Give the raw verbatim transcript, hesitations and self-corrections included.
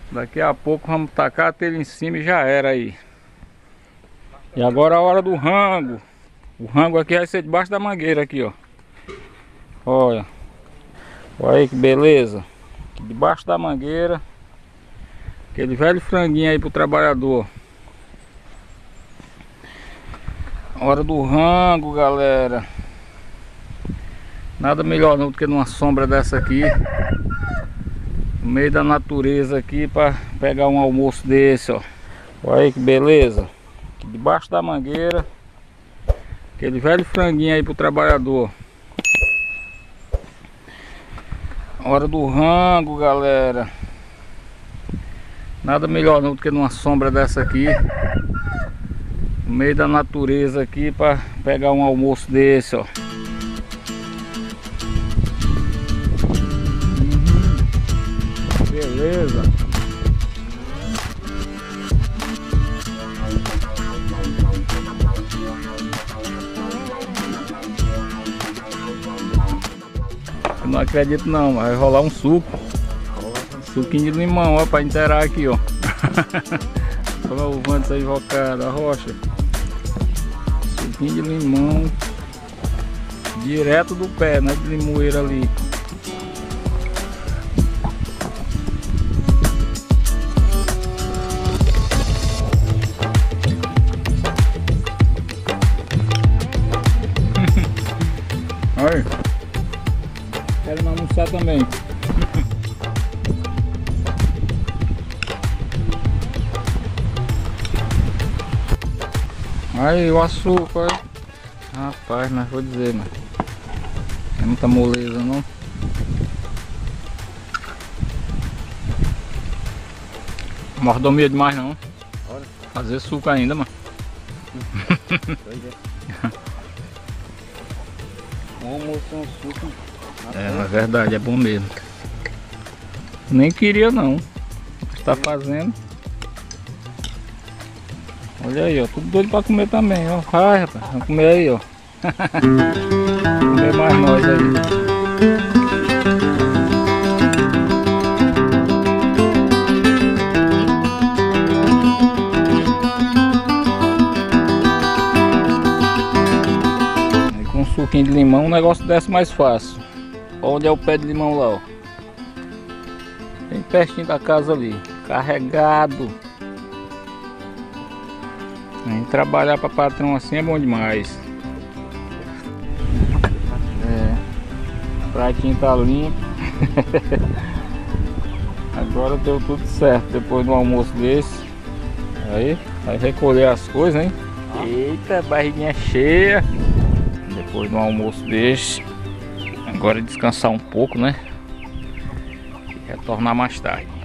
Daqui a pouco vamos tacar a telha em cima e já era aí. E agora a hora do rango. O rango aqui vai ser debaixo da mangueira aqui, ó. Olha. Olha aí que beleza. Aqui debaixo da mangueira. Aquele velho franguinho aí pro trabalhador. Hora do rango, galera. Nada melhor não do que numa sombra dessa aqui, no meio da natureza aqui, para pegar um almoço desse, ó. Olha aí que beleza. Aqui debaixo da mangueira. Aquele velho franguinho aí pro trabalhador. Hora do rango, galera. Nada melhor não do que numa sombra dessa aqui, no meio da natureza aqui, para pegar um almoço desse, ó. Beleza. Eu não acredito não, mas vai rolar um suco. Suquinho de limão, ó, pra inteirar aqui, ó. Olha o Vandes aí invocado, a rocha. Suquinho de limão. Direto do pé, né? De limoeira ali. Olha. Quero me almoçar também. Aí o açúcar. Rapaz, mas vou dizer, mano. É muita moleza, não? Mordomia demais, não. Bora. Fazer suco ainda, mano. Um almoço com suco. É, na verdade, é bom mesmo. Nem queria não, mas tá fazendo. Olha aí, ó, tudo doido pra comer também, ó. Vai, rapaz, vamos comer aí, ó. Comer mais nós aí. Aí com um suquinho de limão o negócio desce mais fácil. Onde é o pé de limão lá, ó. Bem pertinho da casa ali. Carregado. E trabalhar para patrão assim é bom demais. É. O pratinho tá limpo. Agora deu tudo certo depois do almoço desse. Aí, vai recolher as coisas, hein? Eita, barriguinha cheia. Depois do almoço desse. Agora descansar um pouco, né? E retornar mais tarde.